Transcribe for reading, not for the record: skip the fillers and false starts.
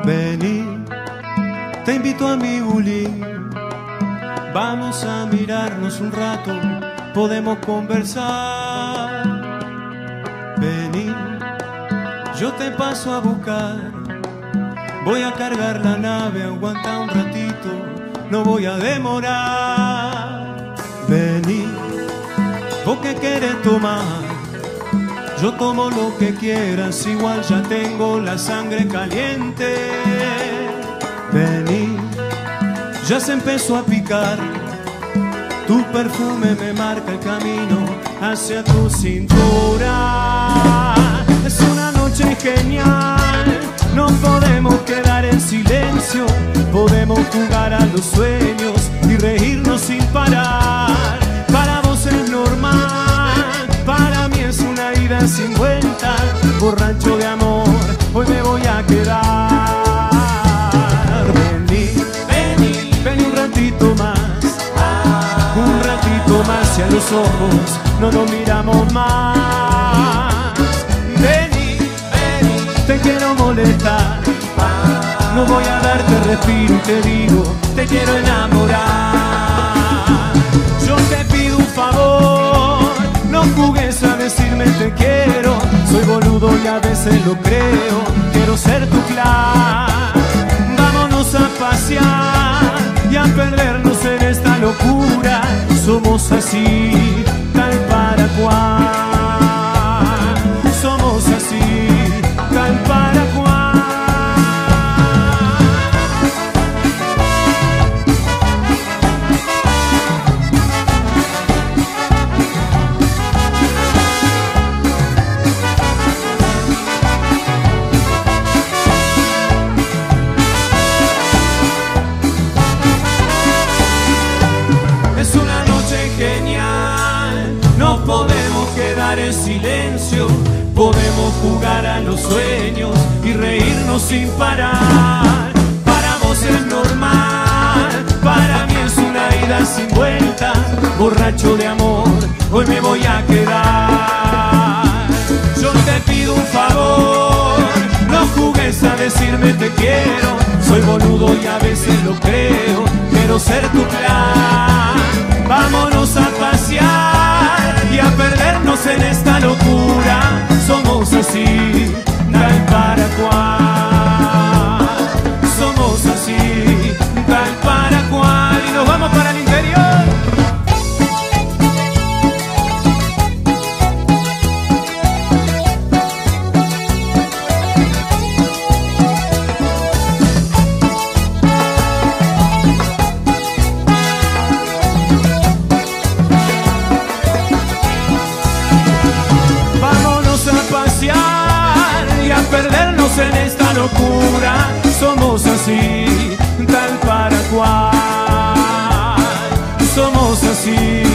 Vení, te invito a mi bulín. Vamos a mirarnos un rato, podemos conversar. Vení, yo te paso a buscar. Voy a cargar la nave, aguanta un ratito, no voy a demorar. Vení, vos que querés tomar, yo tomo lo que quieras, igual ya tengo la sangre caliente. Vení, ya se empezó a picar, tu perfume me marca el camino hacia tu cintura. Es una noche genial, no podemos quedar en silencio, podemos jugar a los sueños y reírnos sin parar. Para vos es normal, para mí es una ida sin vuelta. Borracho de amor, hoy me voy a quedar. Vení, vení, vení un ratito más, un ratito más y a los ojos no nos miramos más. Vení, vení, te quiero molestar, no voy a darte respiro y te digo, te quiero enamorar. Yo te pido un favor, no jugues a decirme te quiero, soy boludo y a veces lo creo, quiero ser tu clan. Vámonos a pasear y a perdernos en esta locura, somos así, tal para cual. Somos así, tal para cual. No podemos quedar en silencio, podemos jugar a los sueños y reírnos sin parar. Para vos es normal, para mí es una ida sin vuelta. Borracho de amor, hoy me voy a quedar. Yo te pido un favor, no jugues a decirme te quiero, soy boludo y a veces lo creo, quiero ser tu plan. Vámonos a pasear y a perdernos en esta locura, somos así, tal para cual. Somos así, tal para cual. Y nos vamos para el interior. Y a perdernos en esta locura, somos así, tal para cual. Somos así.